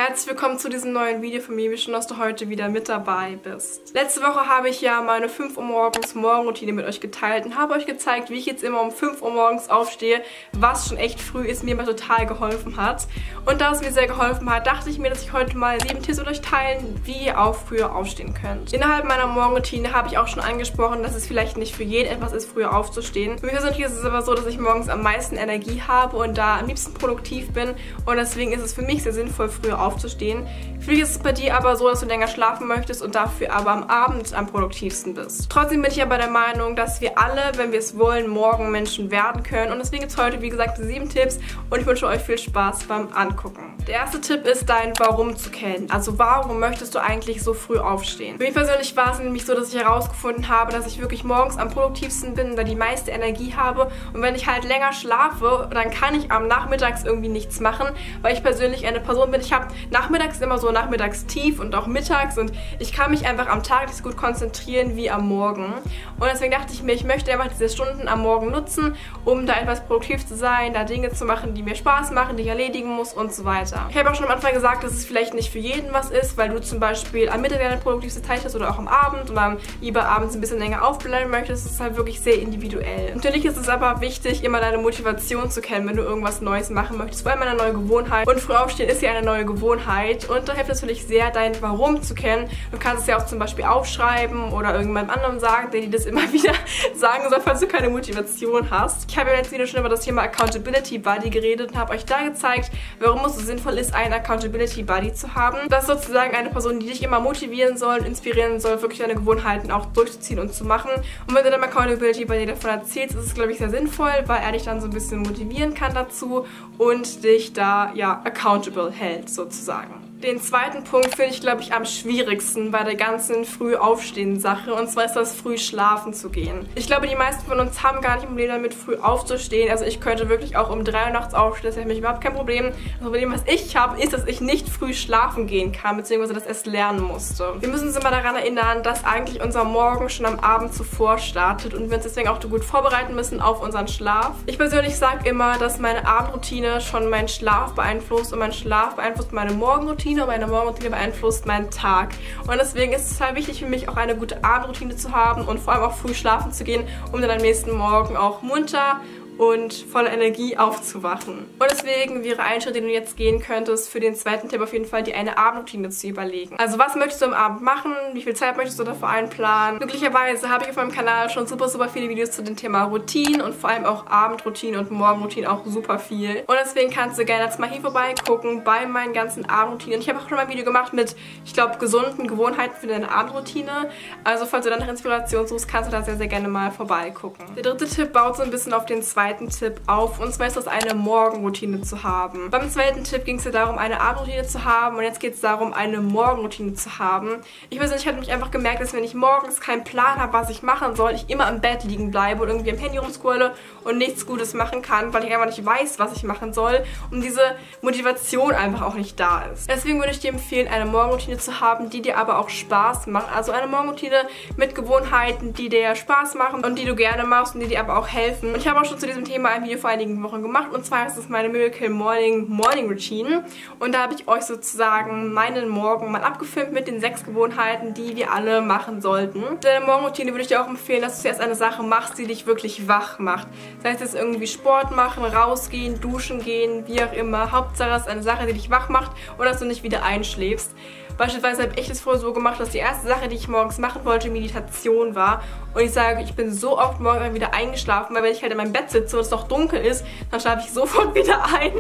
Herzlich willkommen zu diesem neuen Video von mir. Wie schön, dass du heute wieder mit dabei bist. Letzte Woche habe ich ja meine 5 Uhr morgens Morgenroutine mit euch geteilt und habe euch gezeigt, wie ich jetzt immer um 5 Uhr morgens aufstehe, was schon echt früh ist, mir immer total geholfen hat. Und da es mir sehr geholfen hat, dachte ich mir, dass ich heute mal 7 Tipps mit euch teilen, wie ihr auch früher aufstehen könnt. Innerhalb meiner Morgenroutine habe ich auch schon angesprochen, dass es vielleicht nicht für jeden etwas ist, früher aufzustehen. Für mich persönlich ist es aber so, dass ich morgens am meisten Energie habe und da am liebsten produktiv bin und deswegen ist es für mich sehr sinnvoll, früher aufzustehen. Vielleicht ist es bei dir aber so, dass du länger schlafen möchtest und dafür aber am Abend am produktivsten bist. Trotzdem bin ich aber der Meinung, dass wir alle, wenn wir es wollen, morgen Menschen werden können. Und deswegen gibt es heute, wie gesagt, 7 Tipps und ich wünsche euch viel Spaß beim Angucken. Der erste Tipp ist, dein Warum zu kennen. Also warum möchtest du eigentlich so früh aufstehen? Für mich persönlich war es nämlich so, dass ich herausgefunden habe, dass ich wirklich morgens am produktivsten bin, da die meiste Energie habe. Und wenn ich halt länger schlafe, dann kann ich am Nachmittags irgendwie nichts machen, weil ich persönlich eine Person bin. Ich habe nachmittags immer so Nachmittagstief und auch mittags und ich kann mich einfach am Tag nicht so gut konzentrieren wie am Morgen. Und deswegen dachte ich mir, ich möchte einfach diese Stunden am Morgen nutzen, um da etwas produktiv zu sein, da Dinge zu machen, die mir Spaß machen, die ich erledigen muss und so weiter. Ich habe auch schon am Anfang gesagt, dass es vielleicht nicht für jeden was ist, weil du zum Beispiel am Mittag deine produktivste Zeit hast oder auch am Abend und dann lieber abends ein bisschen länger aufbleiben möchtest. Das ist halt wirklich sehr individuell. Natürlich ist es aber wichtig, immer deine Motivation zu kennen, wenn du irgendwas Neues machen möchtest, vor allem eine neue Gewohnheit. Und früh aufstehen ist ja eine neue Gewohnheit und da hilft es natürlich sehr, dein Warum zu kennen. Du kannst es ja auch zum Beispiel aufschreiben oder irgendjemandem anderen sagen, der dir das immer wieder sagen soll, falls du keine Motivation hast. Ich habe ja letztes Video schon über das Thema Accountability Buddy geredet und habe euch da gezeigt, warum es so sinnvoll ist, einen Accountability Buddy zu haben. Das ist sozusagen eine Person, die dich immer motivieren soll, inspirieren soll, wirklich deine Gewohnheiten auch durchzuziehen und zu machen. Und wenn du deinem Accountability Buddy davon erzählst, ist es, glaube ich, sehr sinnvoll, weil er dich dann so ein bisschen motivieren kann dazu und dich da, ja, accountable hält, sozusagen. Den zweiten Punkt finde ich, glaube ich, am schwierigsten bei der ganzen Früh-Aufstehen-Sache. Und zwar ist das früh schlafen zu gehen. Ich glaube, die meisten von uns haben gar nicht Probleme damit, früh aufzustehen. Also ich könnte wirklich auch um 3 Uhr nachts aufstehen. Das ist für mich überhaupt kein Problem. Das Problem, was ich habe, ist, dass ich nicht früh schlafen gehen kann, beziehungsweise das erst lernen musste. Wir müssen uns immer daran erinnern, dass eigentlich unser Morgen schon am Abend zuvor startet und wir uns deswegen auch gut vorbereiten müssen auf unseren Schlaf. Ich persönlich sage immer, dass meine Abendroutine schon meinen Schlaf beeinflusst und mein Schlaf beeinflusst meine Morgenroutine. Meine Morgenroutine beeinflusst meinen Tag. Und deswegen ist es total wichtig für mich, auch eine gute Abendroutine zu haben und vor allem auch früh schlafen zu gehen, um dann am nächsten Morgen auch munter und voller Energie aufzuwachen. Und deswegen wäre ein Schritt, den du jetzt gehen könntest, für den zweiten Tipp auf jeden Fall, dir eine Abendroutine zu überlegen. Also was möchtest du am Abend machen? Wie viel Zeit möchtest du dafür einplanen? Glücklicherweise habe ich auf meinem Kanal schon super viele Videos zu dem Thema Routinen und vor allem auch Abendroutinen und Morgenroutinen auch super viel. Und deswegen kannst du gerne jetzt mal hier vorbeigucken bei meinen ganzen Abendroutinen. Ich habe auch schon mal ein Video gemacht mit, ich glaube, gesunden Gewohnheiten für deine Abendroutine. Also falls du dann nach Inspiration suchst, kannst du da sehr gerne mal vorbeigucken. Der dritte Tipp baut so ein bisschen auf den zweiten Tipp auf, und zwar ist das, eine Morgenroutine zu haben. Beim zweiten Tipp ging es ja darum, eine Abendroutine zu haben und jetzt geht es darum, eine Morgenroutine zu haben. Ich persönlich habe mich einfach gemerkt, dass wenn ich morgens keinen Plan habe, was ich machen soll, ich immer im Bett liegen bleibe und irgendwie am Handy rumscrolle und nichts Gutes machen kann, weil ich einfach nicht weiß, was ich machen soll und diese Motivation einfach auch nicht da ist. Deswegen würde ich dir empfehlen, eine Morgenroutine zu haben, die dir aber auch Spaß macht. Also eine Morgenroutine mit Gewohnheiten, die dir Spaß machen und die du gerne machst und die dir aber auch helfen. Und ich habe auch schon zu diesem Thema ein Video vor einigen Wochen gemacht und zwar ist es meine Miracle Morning Routine und da habe ich euch sozusagen meinen Morgen mal abgefilmt mit den 6 Gewohnheiten, die wir alle machen sollten. Deine Morgenroutine würde ich dir auch empfehlen, dass du zuerst eine Sache machst, die dich wirklich wach macht. Das heißt jetzt irgendwie Sport machen, rausgehen, duschen gehen, wie auch immer. Hauptsache es ist eine Sache, die dich wach macht und dass du nicht wieder einschläfst. Beispielsweise habe ich es vorher so gemacht, dass die erste Sache, die ich morgens machen wollte, Meditation war. Und ich sage, ich bin so oft morgens wieder eingeschlafen, weil wenn ich halt in meinem Bett sitze und es noch dunkel ist, dann schlafe ich sofort wieder ein,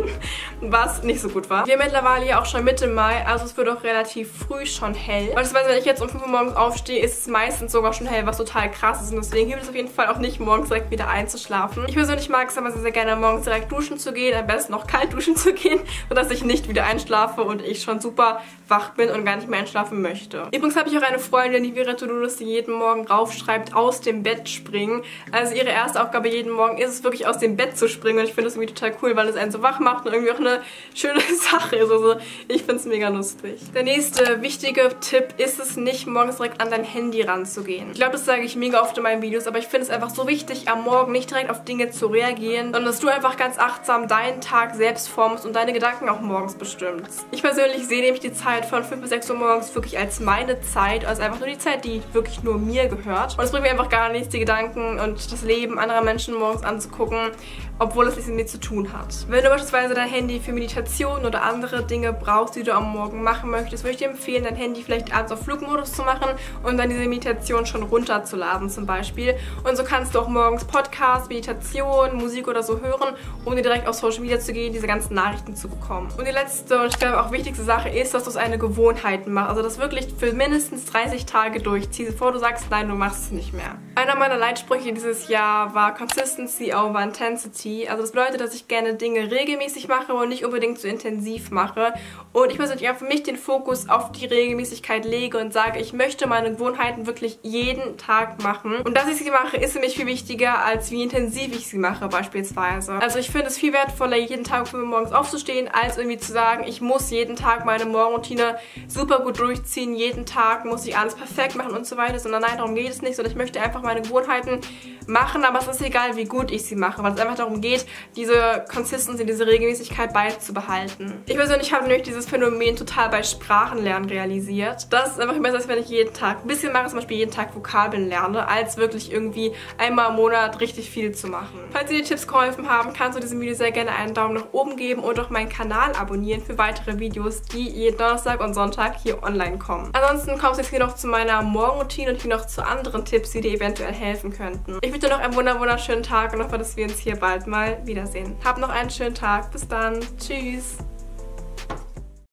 was nicht so gut war. Wir haben mittlerweile ja auch schon Mitte Mai, also es wird auch relativ früh schon hell. Beispielsweise, wenn ich jetzt um 5 Uhr morgens aufstehe, ist es meistens sogar schon hell, was total krass ist. Und deswegen hilft es auf jeden Fall auch nicht, morgens direkt wieder einzuschlafen. Ich persönlich mag es aber sehr gerne, morgens direkt duschen zu gehen, am besten noch kalt duschen zu gehen, sodass ich nicht wieder einschlafe und ich schon super wach bin und gar nicht mehr einschlafen möchte. Übrigens habe ich auch eine Freundin, die Vera To-Do-Liste jeden Morgen raufschreibt, aus dem Bett springen. Also ihre erste Aufgabe jeden Morgen ist es wirklich aus dem Bett zu springen und ich finde das irgendwie total cool, weil es einen so wach macht und irgendwie auch eine schöne Sache ist. Also ich finde es mega lustig. Der nächste wichtige Tipp ist es nicht, morgens direkt an dein Handy ranzugehen. Ich glaube, das sage ich mega oft in meinen Videos, aber ich finde es einfach so wichtig, am Morgen nicht direkt auf Dinge zu reagieren, sondern dass du einfach ganz achtsam deinen Tag selbst formst und deine Gedanken auch morgens bestimmst. Ich persönlich sehe nämlich die Zeit von 5 bis 6 Uhr morgens wirklich als meine Zeit, also einfach nur die Zeit, die wirklich nur mir gehört. Und es bringt mir einfach gar nichts, die Gedanken und das Leben anderer Menschen morgens anzugucken, obwohl es nichts mit mir zu tun hat. Wenn du beispielsweise dein Handy für Meditation oder andere Dinge brauchst, die du am Morgen machen möchtest, würde ich dir empfehlen, dein Handy vielleicht abends auf Flugmodus zu machen und dann diese Meditation schon runterzuladen zum Beispiel. Und so kannst du auch morgens Podcasts, Meditation, Musik oder so hören, ohne direkt auf Social Media zu gehen, diese ganzen Nachrichten zu bekommen. Und die letzte und ich glaube auch wichtigste Sache ist, dass du es eine Gewohnheit machst. Also das wirklich für mindestens 30 Tage durchziehst, bevor du sagst, nein, du machst es nicht mehr. Einer meiner Leitsprüche dieses Jahr war Consistency over Intensity. Also das bedeutet, dass ich gerne Dinge regelmäßig mache und nicht unbedingt so intensiv mache. Und ich persönlich auch für mich den Fokus auf die Regelmäßigkeit lege und sage, ich möchte meine Gewohnheiten wirklich jeden Tag machen. Und dass ich sie mache, ist für mich viel wichtiger, als wie intensiv ich sie mache beispielsweise. Also ich finde es viel wertvoller, jeden Tag um 5 Uhr morgens aufzustehen, als irgendwie zu sagen, ich muss jeden Tag meine Morgenroutine super gut durchziehen, jeden Tag muss ich alles perfekt machen und so weiter, sondern nein, darum geht es nicht, sondern ich möchte einfach meine Gewohnheiten machen, aber es ist egal, wie gut ich sie mache, weil es einfach darum geht, diese Consistency, diese Regelmäßigkeit beizubehalten. Ich persönlich habe nämlich dieses Phänomen total bei Sprachenlernen realisiert. Das ist einfach besser, als wenn ich jeden Tag ein bisschen mache, zum Beispiel jeden Tag Vokabeln lerne, als wirklich irgendwie einmal im Monat richtig viel zu machen. Falls dir die Tipps geholfen haben, kannst du diesem Video sehr gerne einen Daumen nach oben geben und auch meinen Kanal abonnieren für weitere Videos, die jeden Donnerstag und Sonntag hier online kommen. Ansonsten kommst du jetzt hier noch zu meiner Morgenroutine und hier noch zu anderen Tipps, die dir eventuell helfen könnten. Ich wünsche dir noch einen wunderschönen Tag und hoffe, dass wir uns hier bald mal wiedersehen. Hab noch einen schönen Tag. Bis dann. Tschüss.